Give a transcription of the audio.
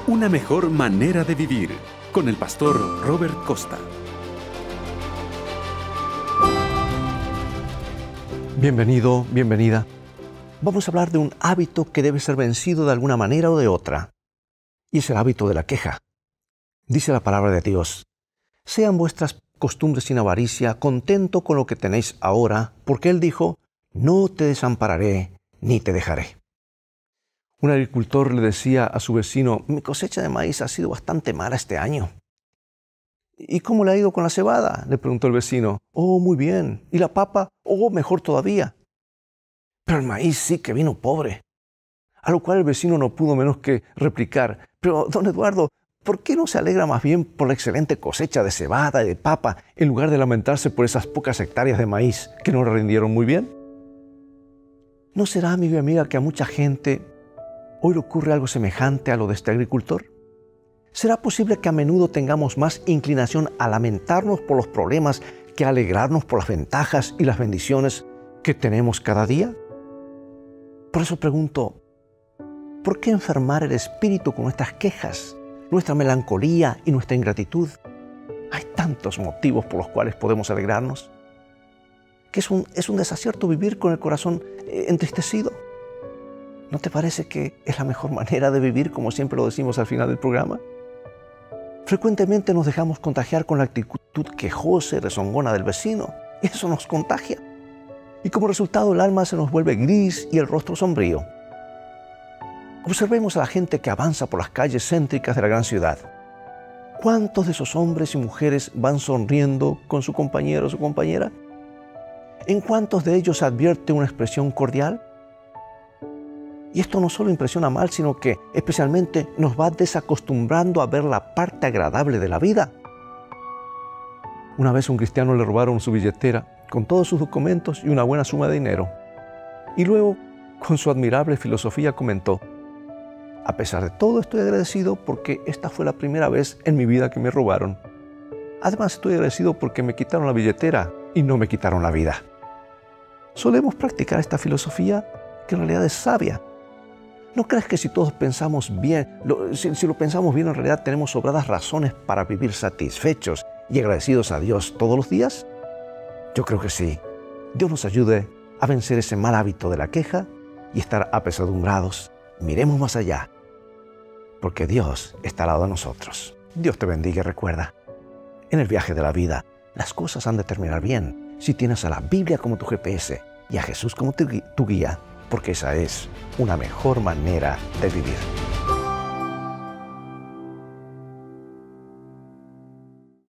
Una mejor manera de vivir, con el pastor Robert Costa. Bienvenido, bienvenida. Vamos a hablar de un hábito que debe ser vencido de alguna manera o de otra. Y es el hábito de la queja. Dice la palabra de Dios: sean vuestras costumbres sin avaricia, contento con lo que tenéis ahora, porque Él dijo: no te desampararé ni te dejaré. Un agricultor le decía a su vecino: mi cosecha de maíz ha sido bastante mala este año. ¿Y cómo le ha ido con la cebada?, le preguntó el vecino. Oh, muy bien. ¿Y la papa? Oh, mejor todavía. Pero el maíz sí que vino pobre. A lo cual el vecino no pudo menos que replicar: pero, don Eduardo, ¿por qué no se alegra más bien por la excelente cosecha de cebada y de papa, en lugar de lamentarse por esas pocas hectáreas de maíz que no le rindieron muy bien? ¿No será, amigo y amiga, que a mucha gente hoy le ocurre algo semejante a lo de este agricultor? ¿Será posible que a menudo tengamos más inclinación a lamentarnos por los problemas que a alegrarnos por las ventajas y las bendiciones que tenemos cada día? Por eso pregunto: ¿por qué enfermar el espíritu con nuestras quejas, nuestra melancolía y nuestra ingratitud? Hay tantos motivos por los cuales podemos alegrarnos. Que es un desacierto vivir con el corazón entristecido. ¿No te parece que es la mejor manera de vivir, como siempre lo decimos al final del programa? Frecuentemente nos dejamos contagiar con la actitud quejosa y rezongona del vecino, y eso nos contagia. Y como resultado, el alma se nos vuelve gris y el rostro sombrío. Observemos a la gente que avanza por las calles céntricas de la gran ciudad. ¿Cuántos de esos hombres y mujeres van sonriendo con su compañero o su compañera? ¿En cuántos de ellos se advierte una expresión cordial? Y esto no solo impresiona mal, sino que especialmente nos va desacostumbrando a ver la parte agradable de la vida. Una vez a un cristiano le robaron su billetera con todos sus documentos y una buena suma de dinero. Y luego, con su admirable filosofía, comentó: a pesar de todo, estoy agradecido porque esta fue la primera vez en mi vida que me robaron. Además, estoy agradecido porque me quitaron la billetera y no me quitaron la vida. Solemos practicar esta filosofía que en realidad es sabia. ¿No crees que si todos pensamos bien, si lo pensamos bien, en realidad tenemos sobradas razones para vivir satisfechos y agradecidos a Dios todos los días? Yo creo que sí. Dios nos ayude a vencer ese mal hábito de la queja y estar apesadumbrados. Miremos más allá, porque Dios está al lado de nosotros. Dios te bendiga y recuerda: en el viaje de la vida, las cosas han de terminar bien si tienes a la Biblia como tu GPS y a Jesús como tu guía, porque esa es una mejor manera de vivir.